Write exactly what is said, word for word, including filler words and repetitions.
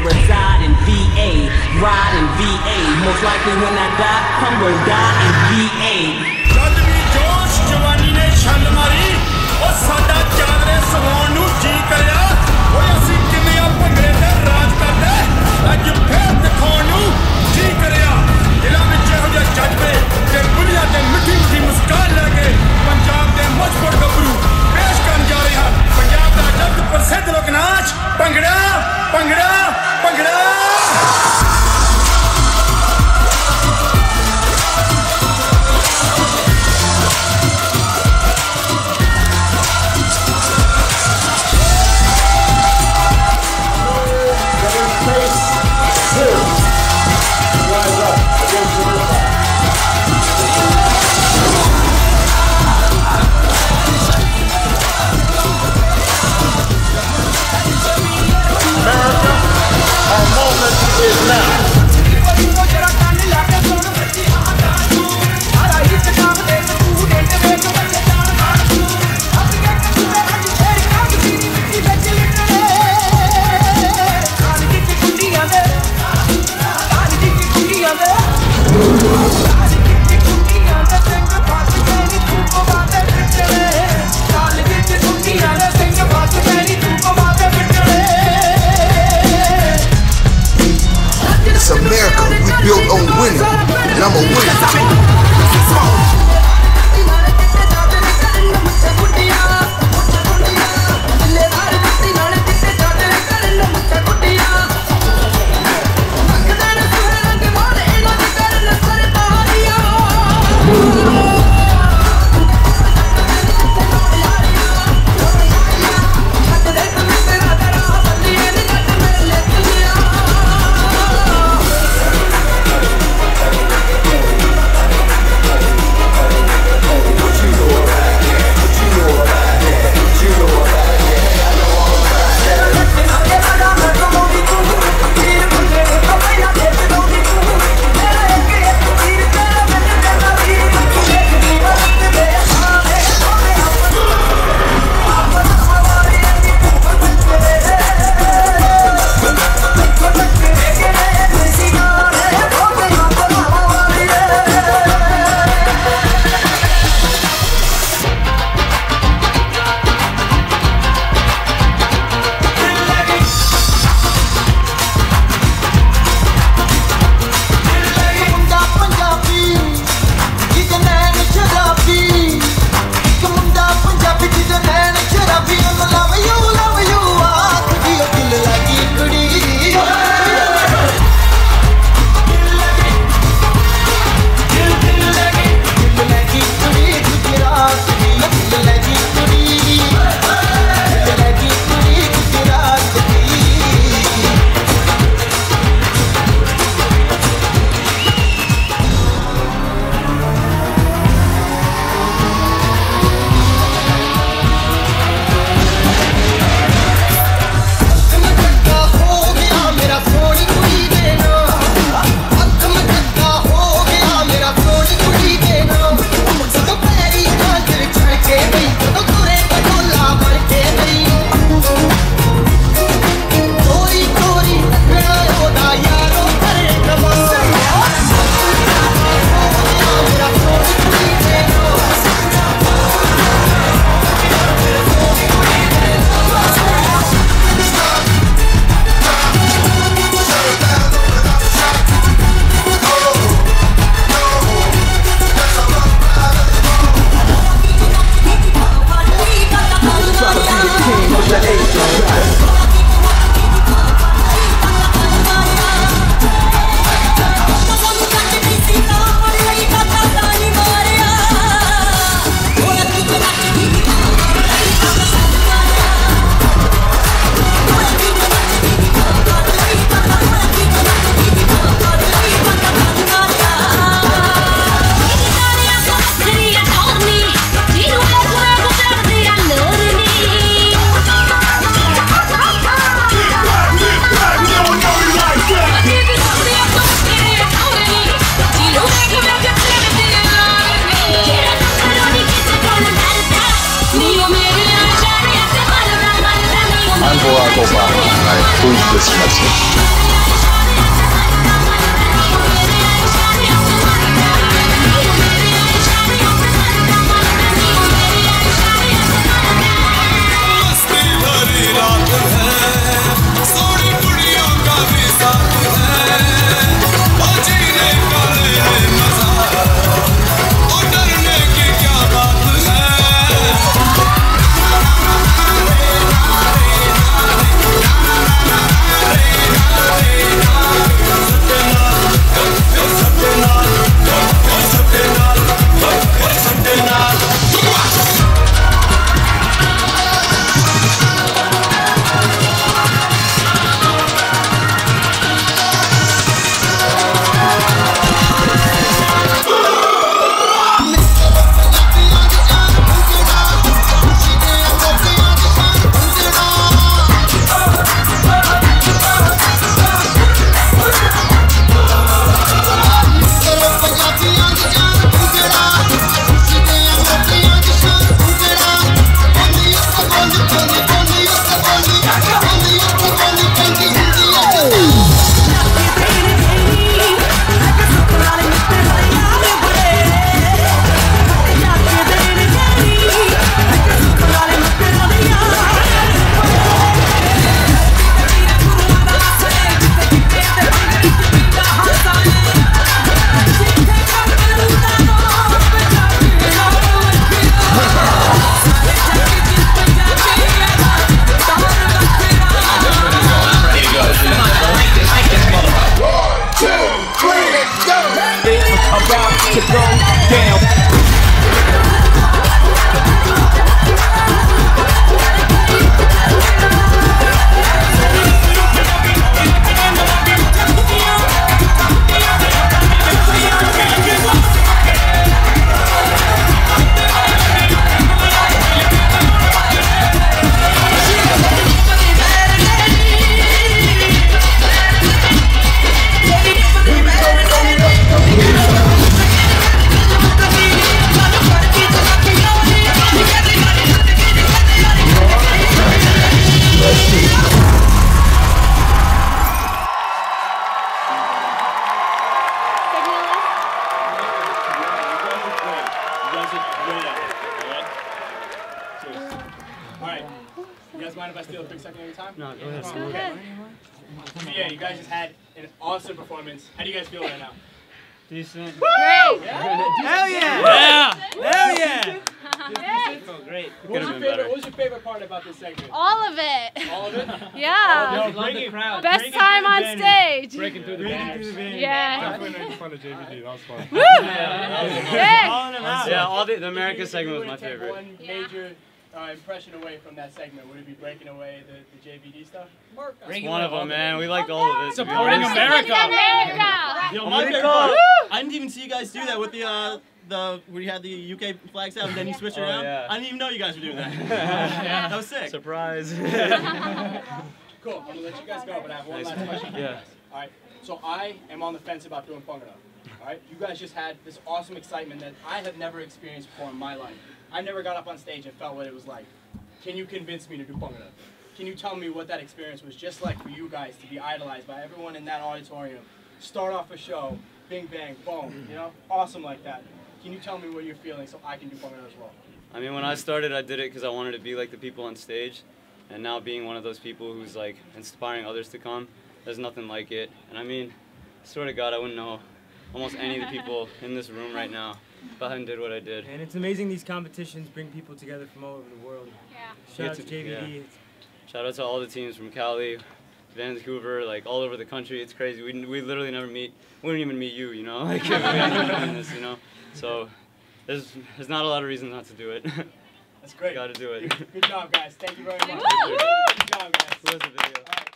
reside in V A, ride in V A. Most likely when I die, I'm gonna die in V A. जद भी जोश जवानी ने छल मारी और साडा चादरे सवान नू जी करया ओए असी किवें आ भंगड़े ते राज करदे अज फिर दिखाउण नू जी करया दिलां विच इहो जिहा जज्बे ते दुनिया ते मिठी मिठी मुस्कान लैके पंजाब दे मजबूत गबरू पेश करन जा रहे हैं पंजाब दा जग प्रसिद्ध लोक नाच bhangra bhangra bhangra mind if I steal a quick second of your time? No, go ahead. Go ahead. So yeah, you guys just had an awesome performance. How do you guys feel right now? Decent. Great! Yeah. Hell yeah! Yeah! Hell yeah! Oh, great. What was, your favorite, what was your favorite part about this segment? All of it. All of it? Yeah. Yo, love the crowd. Best Breaking time on the stage. Breaking through the banners. Yeah. Definitely making fun of J V D. That was fun. Woo! Yeah, Sick. yeah, all the, the America If you segment were was my to take favorite. one major uh, impression away from that segment, would it be breaking away the, the J V D stuff? It's one of them, man. We liked all of it. to be Supporting honest. America. America. Yo, Oh my my favorite God. part, I didn't even see you guys do that with the uh, the where you had the U K flags out and then you switched it Oh, around. yeah. I didn't even know you guys were doing that. Yeah. That was sick. Surprise. Cool. I'm gonna let you guys go, but I have one Nice. last question for you Yeah. guys. All right. So I am on the fence about doing Bhangra. All right. You guys just had this awesome excitement that I have never experienced before in my life. I never got up on stage and felt what it was like. Can you convince me to do Bhangra? Can you tell me what that experience was just like for you guys to be idolized by everyone in that auditorium? Start off a show, bing bang, boom, you know, awesome like that. Can you tell me what you're feeling so I can do Bhangra as well? I mean, when I started, I did it because I wanted to be like the people on stage. And now being one of those people who's like inspiring others to come, there's nothing like it. And I mean, swear to God, I wouldn't know almost any of the people in this room right now if I hadn't did what I did. And it's amazing these competitions bring people together from all over the world. Yeah. Shout out Yeah, to J V D. yeah. Shout out to all the teams from Cali, Vancouver, like all over the country. It's crazy. We, we literally never meet. We wouldn't even meet you, you know. Like if we hadn't been doing this, you know. So there's there's not a lot of reason not to do it. That's great. Got to do it. Good, good job, guys. Thank you very much. Woo! Good job, guys. Where's the video? All right.